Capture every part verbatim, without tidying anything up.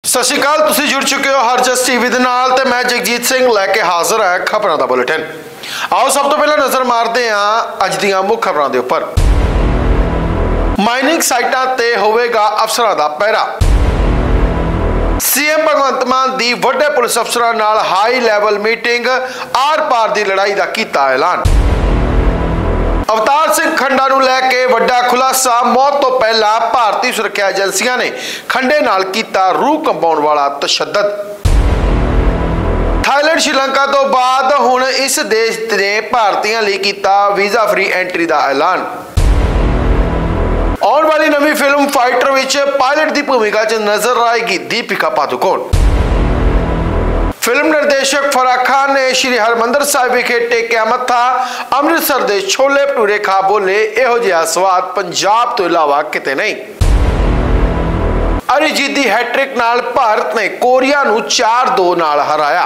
सत श्री अकाल, तुसीं जुड़ चुके हो हरजस टीवी दे नाल ते मैं जगजीत सिंह लैके हाजिर है खबरों का बुलेटिन। आओ सब तो पहले नजर मारते हैं अज दीआं मुख खबरों के उपर। माइनिंग साइटां ते होवेगा अफसरां दा पहरा। सीएम भगवंत मान दी वड्डे पुलिस अफसरां नाल हाई लैवल मीटिंग, आर पार दी लड़ाई दा कीता ऐलान। अवतार सिंह खंडा नूं लैके वड्डा खुलासा, मौत तो पहला भारतीय सुरक्षा एजेंसियां ने खंडे नाल कीता रूह कंपाउण वाला तशद्दद। थाईलैंड श्रीलंका तो बाद हुण इस देश ने भारतीयों लिए कीता वीजा फ्री एंट्री का ऐलान। आने वाली नवी फिल्म फाइटर विच पायलट की भूमिका च नजर आएगी दीपिका पादुकोण। फिल्म निर्देशक फराह खान ने श्री हरमंदर साहिब विखे टेकिया मत्था, अमृतसर दे छोले भटूरे खा बोले इहो जिहा स्वाद पंजाब तो इलावा किते नहीं। अरिजीत दी हैट्रिक नाल भारत ने कोरिया नूं चार दो नाल हराया।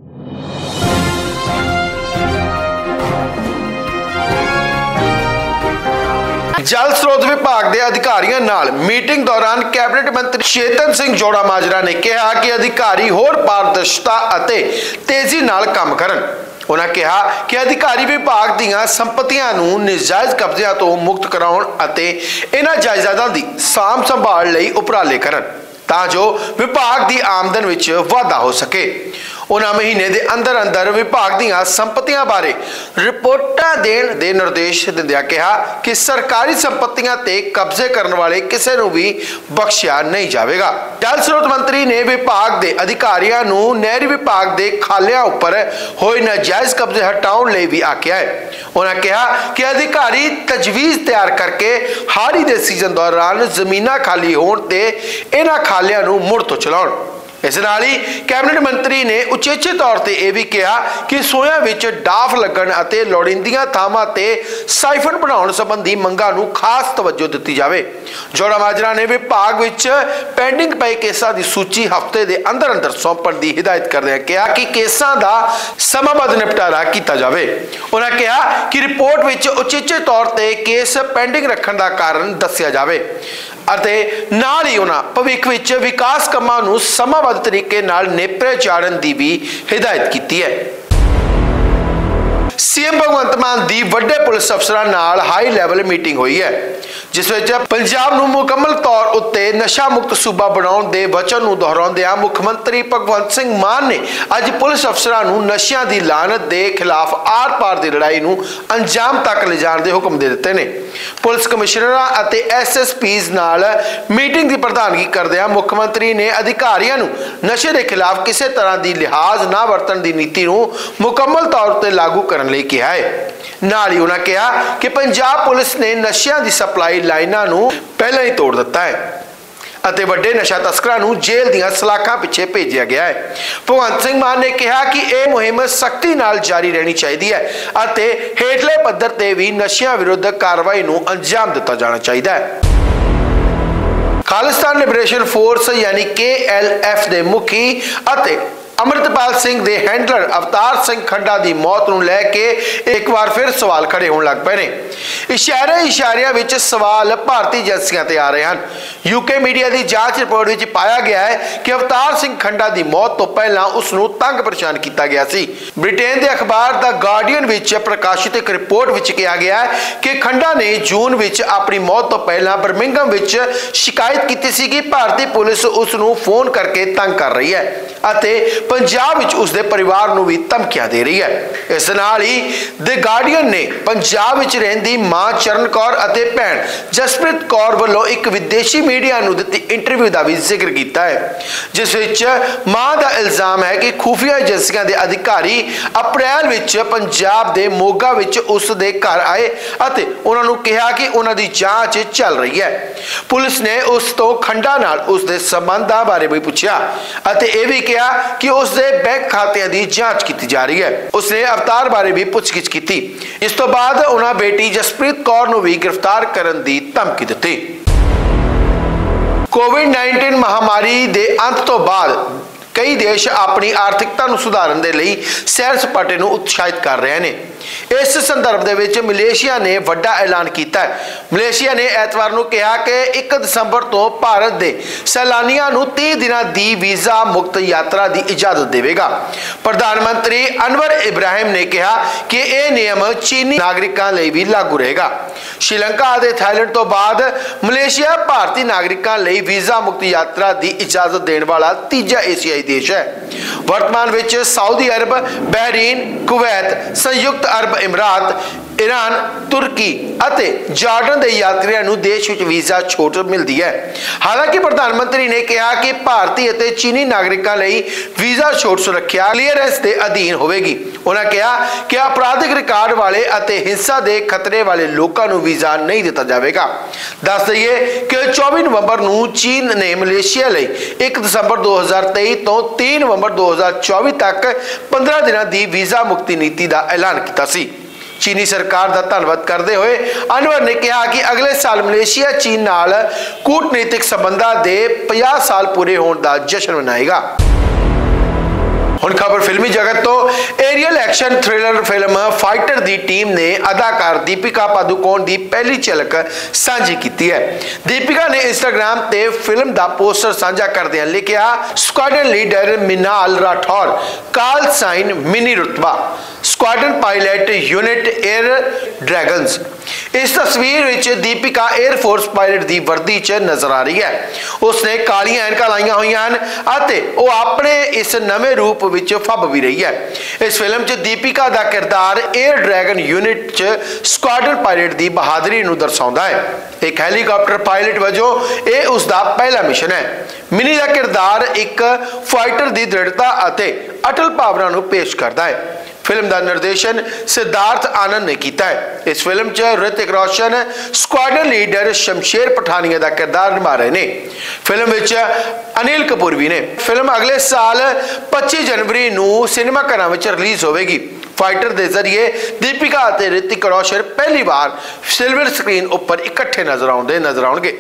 जल स्रोत विभाग के अधिकारियों नाल मीटिंग दौरान कैबिनेट मंत्री चेतन सिंह जोड़ा माजरा ने कहा कि अधिकारी होर पारदर्शिता अते तेजी नाल काम करन। उन्होंने कहा कि अधिकारी विभाग दीआं संपत्तियां नूं नजायज कब्जियां तो मुक्त कराउण अते इन्हां जायदादां दी साम संभाल लई उपराले करन तां जो विभाग की आमदन विच वाधा हो सके। उन्होंने महीने के अंदर अंदर विभाग दीआं संपत्तियां बारे रिपोर्टां देण दे निर्देश दिंदिआं कहा कि सरकारी संपत्तियां ते कब्जे करने वाले किसी नूं भी बख्शिया नहीं जाएगा। जल स्रोत मंत्री ने विभाग के अधिकारियों नूं नहरी विभाग के खालियां उपर होए नाजायज कब्जे हटाउण लई भी आख्या है। उन्होंने कहा कि अधिकारी तजवीज़ तैयार करके हाड़ी के सीजन दौरान जमीनां खाली होण ते इन्हां खालियां नूं मुड़ तो चलाउण। इस नाल ही कैबिनेट मंत्री ने उचेचे तौर पर यह भी कहा कि सोया विच डाफ लगन अते लोड़ींदियां थावां ते साइफन बनाउण संबंधी मंगां नूं खास तवज्जो दित्ती जावे। जोड़ा माजरा ने विभाग विच पेंडिंग पए केसां दी सूची हफ्ते दे अंदर अंदर सौंपण दी हिदायत करदे कहा कि केसां दा समाबद्ध निपटारा किया जावे। उन्होंने कहा कि रिपोर्ट विच उचेचे तौर पर केस पेंडिंग रखण दा कारण दस्सिया जावे अते नाल ही उन्हां भविख विच विकास कामां नूं समाबद्ध तरीके नाल नेपरे चाड़न दी भी हिदायत की है। सीएम भगवंत मान दी वड्डे पुलिस अफसरां नाल हाई लैवल मीटिंग हुई है, जिस विच पंजाब नूं मुकम्मल तौर उत्ते नशा मुक्त सूबा बनाउण दे वचन नूं दोहराउंदिआं मुख्यमंत्री भगवंत सिंह मान ने अज पुलिस अफसरां नूं नशियां दी लानत दे खिलाफ आर पार दी लड़ाई नूं अंजाम तक ले जाण दे हुक्म दे दित्ते ने। पुलिस कमिश्नरां अते एस एस पीज़ नाल मीटिंग की प्रधानगी करदिआं मुख्यमंत्री ने अधिकारियों नूं नशे के खिलाफ किसी तरह की लिहाज ना वरतण दी नीति नूं मुकम्मल तौर पर लागू करन लई कहा है। नाल ही उन्होंने कहा कि पंजाब पुलिस ने नशियां दी सप्लाई लाइनां नूं पहले ही तोड़ दिता है अते वड्डे नशा तस्करां नूं जेल दीआं सलाखां पिछे भेजिया गया है। भगवंत सिंह मान ने कहा कि यह मुहिम सख्ती नाल जारी रहनी चाहिए है अते हेठले पद्धर ते भी नशियां विरुद्ध कार्रवाई नूं अंजाम दिता जाना चाहिए है। खालिस्तान लिबरेशन फोर्स यानी के एल एफ के मुखी अते अमृतपाल सिंह दे हैंडलर अवतार सिंह खंडा की मौत नूं लैके एक बार फिर सवाल खड़े होने लग पे ने। इशारे इशारियां विच सवाल भारतीय एजेंसियां ते आ रहे हैं। यूके मीडिया की जांच रिपोर्ट विच पाया गया है कि अवतार सिंह खंडा की मौत तो पहला उसनूं तंग परेशान किया गया सी। ब्रिटेन के अखबार द गार्डियन विच प्रकाशित एक रिपोर्ट विच कहा गया है कि खंडा ने जून विच अपनी मौत तो पहला बर्मिंघम विच शिकायत की सी कि भारतीय पुलिस उसनूं फोन करके तंग कर रही है अते पंजाब विच उसदे परिवार नूं भी धमकियां दे रही है। इस नाल ही द गार्डियन ने पंजाब विच रहिंदी मां चरण कौर अते भैण जसप्रीत कौर वल्लों एक विदेशी मीडिया नूं दित्ती इंटरव्यू का भी जिक्र किया है, जिस विच मां का इल्जाम है कि खुफिया एजेंसियां के अधिकारी अप्रैल विच पंजाब के मोगा विच उसदे घर आए अते उन्हां नूं कहा कि उन्हां दी जांच चल रही है। पुलिस ने उस तो खंडा नाल उसदे संबंधां बारे भी पूछा अते यह भी कहा कि उसदे बैंक खातियां दी जांच की जा रही है। उसने अवतार बारे भी पुछगिछ की। इस तो बाद उन्हां बेटी जसप्रीत कौर नूं भी गिरफ्तार करन दी धमकी दी। कोविड नाइनटीन महामारी के अंत तो बाद कई देश अपनी आर्थिकता ਨੂੰ ਸੁਧਾਰਨ ਦੇ ਲਈ ਸੈਰ ਸਪਾਟੇ ਨੂੰ ਉਤਸ਼ਾਹਿਤ ਕਰ ਰਹੇ ਨੇ। इस संदर्भ ਦੇ ਵਿੱਚ ਮਲੇਸ਼ੀਆ ਨੇ ਵੱਡਾ ਐਲਾਨ ਕੀਤਾ ਹੈ। ਮਲੇਸ਼ੀਆ ਨੇ ਐਤਵਾਰ ਨੂੰ ਕਿਹਾ ਕਿ ਇੱਕ ਦਸੰਬਰ ਤੋਂ ਭਾਰਤ ਦੇ ਸੈਲਾਨੀਆਂ ਨੂੰ तीस ਦਿਨਾਂ ਦੀ ਵੀਜ਼ਾ ਮੁਕਤ ਯਾਤਰਾ ਦੀ ਇਜਾਜ਼ਤ ਦੇਵੇਗਾ। ਪ੍ਰਧਾਨ ਮੰਤਰੀ ਅਨਵਰ ਇਬਰਾਹਿਮ ਨੇ ਕਿਹਾ ਕਿ ਇਹ ਨਿਯਮ ਚੀਨੀ ਨਾਗਰਿਕਾਂ ਲਈ ਵੀ ਲਾਗੂ ਰਹੇਗਾ। ਸ਼੍ਰੀਲੰਕਾ ਅਤੇ ਥਾਈਲੈਂਡ ਤੋਂ ਬਾਅਦ ਮਲੇਸ਼ੀਆ ਭਾਰਤੀ ਨਾਗਰਿਕਾਂ ਲਈ ਵੀਜ਼ਾ ਮੁਕਤ ਯਾਤਰਾ ਦੀ ਇਜਾਜ਼ਤ ਦੇਣ ਵਾਲਾ ਤੀਜਾ ਏਸ਼ੀਆਈ ਦੇਸ਼ ਹੈ। ਵਰਤਮਾਨ ਵਿੱਚ ਸਾਊਦੀ ਅਰਬ, ਬਹਿਰੀਨ, ਕੁਵੈਤ, ਸੰਯੁਕਤ ਅਰਬ ਇਮਰਾਤ, ईरान, तुर्की ਅਤੇ ਜਾਰਡਨ ਦੇ ਯਾਤਰੀਆਂ ਨੂੰ ਦੇਸ਼ ਵਿੱਚ ਵੀਜ਼ਾ ਛੋਟ ਮਿਲਦੀ ਹੈ। ਹਾਲਾਂਕਿ ਪ੍ਰਧਾਨ ਮੰਤਰੀ ਨੇ ਕਿਹਾ ਕਿ ਭਾਰਤੀ ਅਤੇ ਚੀਨੀ ਨਾਗਰਿਕਾਂ ਲਈ ਵੀਜ਼ਾ ਛੋਟ ਸੁਰੱਖਿਆ ਕਲੀਅਰੈਂਸ ਦੇ ਅਧੀਨ ਹੋਵੇਗੀ। ਉਹਨਾਂ ਕਿਹਾ ਕਿ ਅਪਰਾਧਿਕ ਰਿਕਾਰਡ ਵਾਲੇ ਅਤੇ ਹਿੰਸਾ ਦੇ ਖਤਰੇ ਵਾਲੇ ਲੋਕਾਂ ਨੂੰ ਵੀਜ਼ਾ ਨਹੀਂ ਦਿੱਤਾ ਜਾਵੇਗਾ। ਦੱਸ ਦਈਏ ਕਿ ਚੌਵੀ ਨਵੰਬਰ ਨੂੰ ਚੀਨ ਨੇ ਮਲੇਸ਼ੀਆ ਲਈ ਇੱਕ ਦਸੰਬਰ ਦੋ ਹਜ਼ਾਰ ਤੇਈ ਤੋਂ तीन ਨਵੰਬਰ ਦੋ ਹਜ਼ਾਰ ਚੌਵੀ ਤੱਕ पंद्रह ਦਿਨਾਂ ਦੀ ਵੀਜ਼ਾ ਮੁਕਤੀ ਨੀਤੀ ਦਾ ਐਲਾਨ ਕੀਤਾ ਸੀ। चीनी सरकार का धन्यवाद करते हुए अनवर ने कहा कि अगले साल मलेशिया चीन नाल कूटनीतिक संबंधां दे पचास साल पूरे होने का जश्न मनाएगा। हुण खबर फिल्मी जगत तो aerial action thriller film Fighter दी टीम ने अदाकार दीपिका पादुकोण दी पहली झलक साझी की है। दीपिका ने इंस्टाग्राम ते फिल्म दा पोस्टर साझा करदे लिखा, squadron leader Minal Rathore, call sign Minni रुतबा, squadron pilot unit Air Dragons. इस तस्वीर विच दीपिका एयरफोर्स पायलट की वर्दी च नजर आ रही है। उसने कालियां ऐनकां लाइयां होईयां हन अते वो अपने इस नवे रूप विच फब भी रही है। इस फिल्म च दीपिका का किरदार एयर ड्रैगन यूनिट च स्क्वाड्रन पायलट की बहादुरी नूं दर्शाउंदा है। एक हैलीकॉप्टर पायलट वजों यह उसका पहला मिशन है। मिनी का किरदार एक फाइटर की दृढ़ता अते अटल भावना नूं पेश करता है। फिल्म का निर्देशन सिद्धार्थ आनंद ने किया है। इस फिल्म च ऋतिक रोशन स्क्वाड्रन लीडर शमशेर पठानिया का किरदार निभा रहे हैं। फिल्म विच अनिल कपूर भी ने। फिल्म अगले साल पच्चीस जनवरी नूं सिनेमा घरां विच रिलीज होगी। फाइटर के जरिए दीपिका और ऋतिक रोशन पहली बार सिल्वर स्क्रीन उपर इकट्ठे नजर आउंदे नजर आउणगे।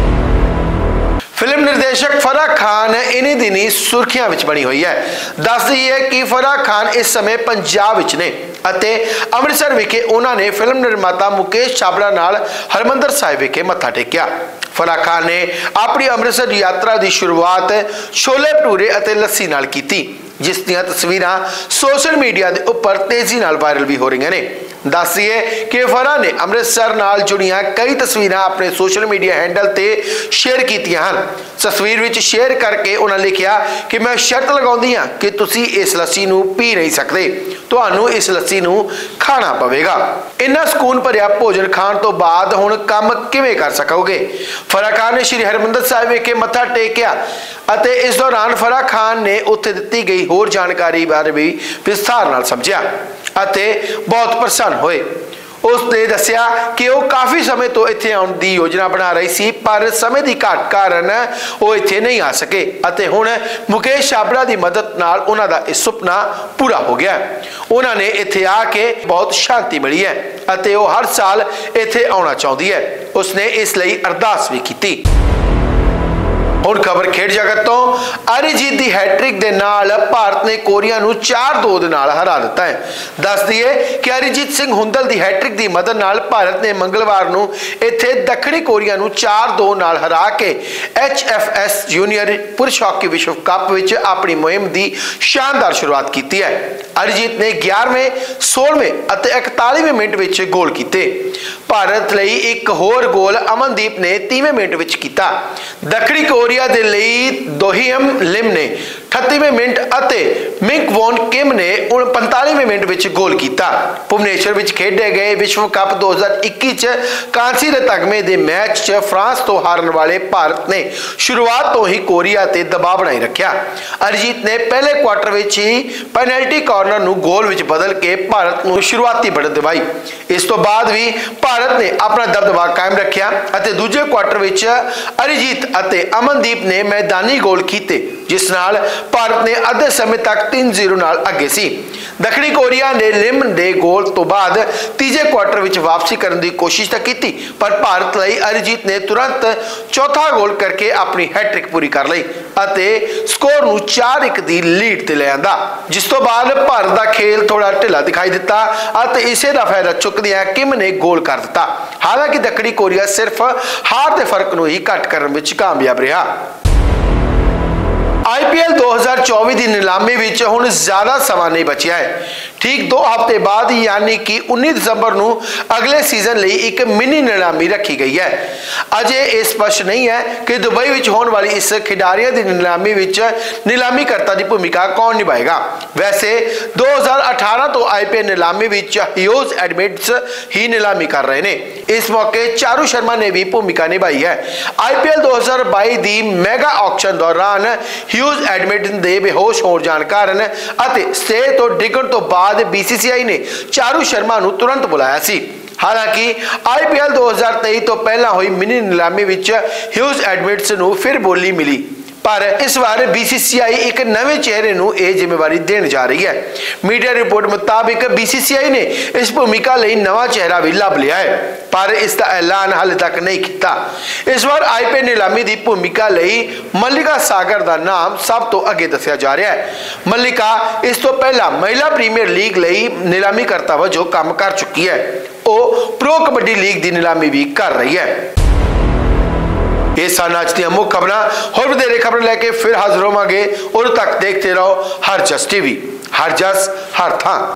फिल्म निर्देशक फराह खान इन्हीं दिनी सुर्खियां विच बनी हुई है। दस दईए कि फराह खान इस समय पंजाब विच ने ਅਤੇ ਅੰਮ੍ਰਿਤਸਰ ਵਿਖੇ ਉਹਨਾਂ ਨੇ ਫਿਲਮ ਨਿਰਮਾਤਾ ਮੁਕੇਸ਼ ਛਾਬੜਾ ਨਾਲ ਹਰਮੰਦਰ ਸਾਹਿਬ ਵਿਖੇ ਮੱਥਾ ਟੇਕਿਆ। ਫਰਾਹ ਖਾਨ ਨੇ ਆਪਣੀ ਅੰਮ੍ਰਿਤਸਰ ਯਾਤਰਾ ਦੀ ਸ਼ੁਰੂਆਤ ਛੋਲੇ ਭਟੂਰੇ ਅਤੇ ਲੱਸੀ ਨਾਲ ਕੀਤੀ, ਜਿਸ ਦੀਆਂ ਤਸਵੀਰਾਂ ਸੋਸ਼ਲ ਮੀਡੀਆ ਦੇ ਉੱਪਰ ਤੇਜ਼ੀ ਨਾਲ ਵਾਇਰਲ ਵੀ ਹੋ ਰਹੀਆਂ ਨੇ। दस दिए कि फराह ने अमृतसर नाल जुड़ियां कई तस्वीरें अपने सोशल मीडिया हैंडल ते शेयर कीतियां हन। तस्वीर विच शेयर करके उन्होंने लिखा कि मैं शर्त लगाउंदी हां कि तुसी इस लस्सी नूं पी नहीं सकते, तुहानूं इस लस्सी नूं खाना पवेगा। इन्ना सुकून भरिया भोजन खाण तो बाद हुण काम किवें कर सकोगे। फराह खान ने श्री हरमंदर साहिब विखे मत्था टेकिया ਅਤੇ इस दौरान फराह खान ने उत्थे दित्ती गई होर जानकारी बारे भी विस्तार नाल समझिया ਅਤੇ बहुत प्रसन्न होए। उसने दस्सिया कि वो काफ़ी समय तो इत्थे आउण दी योजना बना रही सी, पर समय की घाट कारण वो इत्थे नहीं आ सके ਅਤੇ हुण मुकेश छाबड़ा की मदद नाल उन्हां दा इह सुपना पूरा हो गया। उन्होंने इत्थे आके बहुत शांति मिली है ਅਤੇ वो हर साल इत्थे आउणा चाहुंदी है। उसने इसलिए अरदास भी की। ਹੁਣ ਖਬਰ ਖੇਡ ਜਗਤ ਤੋਂ ਅਰਿਜੀਤ ਦੀ ਹੈਟ੍ਰਿਕ ਦੇ ਨਾਲ ਭਾਰਤ ਨੇ ਕੋਰੀਆ ਨੂੰ ਚਾਰ ਦੋ ਦੇ ਨਾਲ ਹਰਾ ਦਿੱਤਾ ਹੈ। ਦੱਸ ਦਈਏ ਕਿ ਅਰਿਜੀਤ ਸਿੰਘ ਹੁੰਦਲ ਦੀ ਹੈਟ੍ਰਿਕ ਦੀ ਮਦਦ ਨਾਲ ਭਾਰਤ ਨੇ ਮੰਗਲਵਾਰ ਨੂੰ ਇੱਥੇ ਦੱਖਣੀ ਕੋਰੀਆ ਨੂੰ ਚਾਰ ਦੋ ਨਾਲ ਹਰਾ ਕੇ ਐਚ ਐਫ ਐਸ ਜੂਨੀਅਰ ਪੁਰਸ਼ ਹਾਕੀ ਵਿਸ਼ਵ ਕੱਪ ਵਿੱਚ ਆਪਣੀ ਮੁਹਿੰਮ ਦੀ ਸ਼ਾਨਦਾਰ ਸ਼ੁਰੂਆਤ ਕੀਤੀ ਹੈ। ਅਰਿਜੀਤ ਨੇ ਗਿਆਰਵੇਂ, ਸੋਲ੍ਹਵੇਂ ਅਤੇ ਇਕਤਾਲੀਵੇਂ ਮਿੰਟ ਵਿੱਚ ਗੋਲ ਕੀਤੇ। ਭਾਰਤ ਲਈ ਇੱਕ ਹੋਰ ਗੋਲ ਅਮਨਦੀਪ ਨੇ ਤੀਹਵੇਂ ਮਿੰਟ ਵਿੱਚ ਕੀਤਾ। ਦੱਖਣੀ ਕੋਰੀਆ ਦੇ ਲਈ ਦੋਹੀਮ ਲਿਮ ਨੇ अठतीवें मिनट ਅਤੇ ਮਿੰਕ ਵੌਨ ਕਿਮ ਨੇ पैंतालीवें मिनट ਵਿੱਚ ਗੋਲ ਕੀਤਾ। ਭੁਵਨੇਸ਼ਵਰ ਵਿੱਚ ਖੇਡੇ ਗਏ ਵਿਸ਼ਵ ਕੱਪ दो हज़ार इक्कीस ਚ ਕਾਂਸੀ ਦੇ ਤਗਮੇ ਦੇ ਮੈਚ ਚ ਫਰਾਂਸ ਤੋਂ ਹਾਰਨ ਵਾਲੇ ਭਾਰਤ ਨੇ ਸ਼ੁਰੂਆਤ ਤੋਂ ਹੀ ਕੋਰੀਆ ਤੇ ਦਬਾਅ ਬਣਾਈ ਰੱਖਿਆ। ਅਰਿਜੀਤ ਨੇ ਪਹਿਲੇ ਕੁਆਟਰ ਵਿੱਚ ਹੀ ਪੈਨਲਟੀ ਕਾਰਨਰ ਨੂੰ ਗੋਲ ਵਿੱਚ ਬਦਲ ਕੇ ਭਾਰਤ ਨੂੰ ਸ਼ੁਰੂਆਤੀ बढ़त ਦਿਵਾਈ। ਇਸ ਤੋਂ ਬਾਅਦ ਵੀ ਭਾਰਤ ਨੇ ਆਪਣਾ ਦਬਦਬਾ ਕਾਇਮ ਰੱਖਿਆ ਅਤੇ ਦੂਜੇ ਕੁਆਟਰ ਵਿੱਚ ਅਰਿਜੀਤ ਅਤੇ ਅਮਨਦੀਪ ਨੇ ਮੈਦਾਨੀ ਗੋਲ ਕੀਤੇ, ਜਿਸ ਨਾਲ ਭਾਰਤ ਨੇ ਅੱਧੇ ਸਮੇਂ ਤੱਕ तीन जीरो नाल अगे सी। ਦੱਖਣੀ ਕੋਰੀਆ ਨੇ ਲਿਮ ਦੇ ਗੋਲ ਤੋਂ ਬਾਅਦ ਤੀਜੇ ਕੁਆਟਰ ਵਿੱਚ ਵਾਪਸੀ ਕਰਨ ਦੀ ਕੋਸ਼ਿਸ਼ ਤਾਂ ਕੀਤੀ, ਪਰ ਭਾਰਤ ਲਈ ਅਰਿਜੀਤ ਨੇ ਤੁਰੰਤ ਚੌਥਾ ਗੋਲ ਕਰਕੇ ਆਪਣੀ ਹੈਟ੍ਰਿਕ ਪੂਰੀ ਕਰ ਲਈ ਅਤੇ ਸਕੋਰ ਨੂੰ ਚਾਰ ਇੱਕ ਦੀ ਲੀਡ ਤੇ ਲੈ ਆਂਦਾ, ਜਿਸ ਤੋਂ ਬਾਅਦ ਭਾਰਤ ਦਾ ਖੇਲ ਥੋੜਾ ਢਿੱਲਾ ਦਿਖਾਈ ਦਿੱਤਾ ਅਤੇ ਇਸੇ ਦਾ ਫਾਇਦਾ ਚੁੱਕਦਿਆਂ ਕਿਮ ਨੇ ਗੋਲ ਕਰ ਦਿੱਤਾ। ਹਾਲਾਂਕਿ ਦੱਖਣੀ ਕੋਰੀਆ ਸਿਰਫ ਹਾਰ ਦੇ ਫਰਕ ਨੂੰ ਹੀ ਘੱਟ ਕਰਨ ਵਿੱਚ ਕਾਮਯਾਬ ਰਿਹਾ। आई पी एल दो हज़ार चौबीस की नीलामी विच हुण ज़्यादा समा नहीं बचिया है। ठीक दो हफ्ते बाद यानी कि उन्नीस दिसंबर नूं अगले सीजन लई एक मिनी नीलामी रखी गई है। अजे यह स्पष्ट नहीं है कि दुबई विच होने वाली इस खिडारियों की नीलामी विच नीलामीकर्ता की भूमिका कौन निभाएगा। वैसे दो हज़ार अठारह तो आई पी एल नीलामी विच ह्यूज एडमिट्स ही नीलामी कर रहे हैं। इस मौके चारू शर्मा ने भी भूमिका निभाई है। आई पी एल दो हज़ार बाईस की मैगा ऑक्शन दौरान ह्यूज एडमिट दे बेहोश हो जाने कारण अते स्टे तो डिगण तो बाद बी सी सी आई ने चारू शर्मा नूं तुरंत बुलाया सी। हालांकि आई पी एल दो हज़ार तेईस तो पहला हुई मिनी नीलामी विच ह्यूज एडमिट्स नूं फिर बोली मिली, पर इस बार बी सी सी आई एक नवे चेहरे नूं यह जिम्मेवारी देने जा रही है। मीडिया रिपोर्ट मुताबिक बी सी सी आई ने इस भूमिका लई नवा चेहरा भी लभ लिया है, पर इसका ऐलान हाले तक नहीं किया। इस बार आई पी एल नीलामी की भूमिका लई मल्लिका सागर का नाम सब तो अगे दस्या जा रहा है। मल्लिका इस तो पहला महिला प्रीमियर लीग लई नीलामीकर्ता वजों काम कर चुकी है। वह प्रो कबड्डी लीग की नीलामी भी कर रही है। ये सन अज दी मुख्य खबरां, होर वधेरे खबर लैके फिर हाजिर होवांगे। उदों तक देखते रहो हर जस टीवी, हर जस हर थां।